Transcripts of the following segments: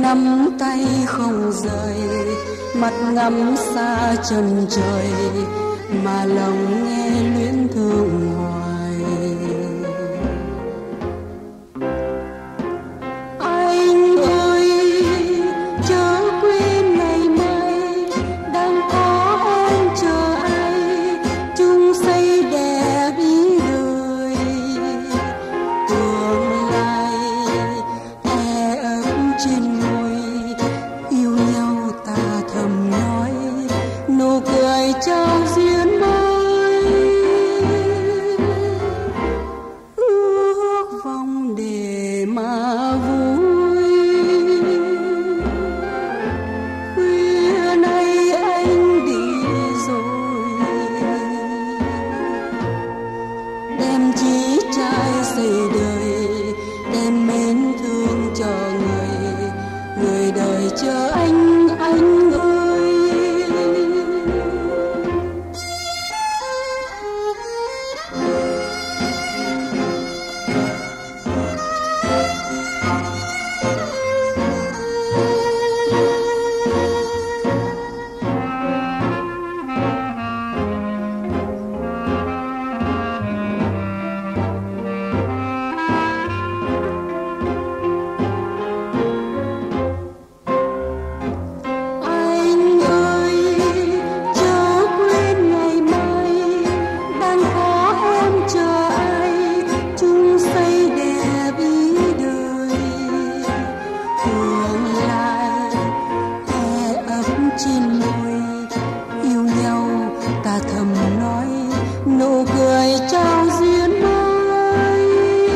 nắm tay không rời, mắt ngắm xa chân trời mà lòng nghe luyến thương hoài. Anh ơi chớ quên ngày mai đang có em chờ ai, chung xây đẹp ý đời. Tương lai e ấp trên môi, yêu nhau ta thầm nói, nụ cười trao duyên mới. Ước vọng để mà vui, khuya nay anh đi rồi, đem chí trai xây đời, đem mến thương cho người, người đời chờ anh ơi. Anh ơi chớ quên ngày mai đang có em chờ ai, chung xây đẹp ý đời. Tương lai e ấp trên môi, yêu nhau ta thầm nói, nụ cười trao duyên mới.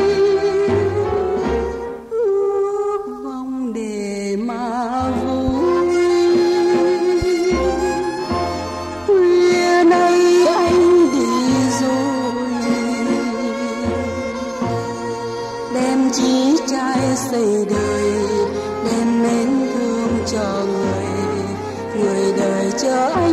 Ước vọng để mà vui, khuya nay anh đi rồi, đem chí trai xây đời, đem mến thương cho người, người đời chờ anh.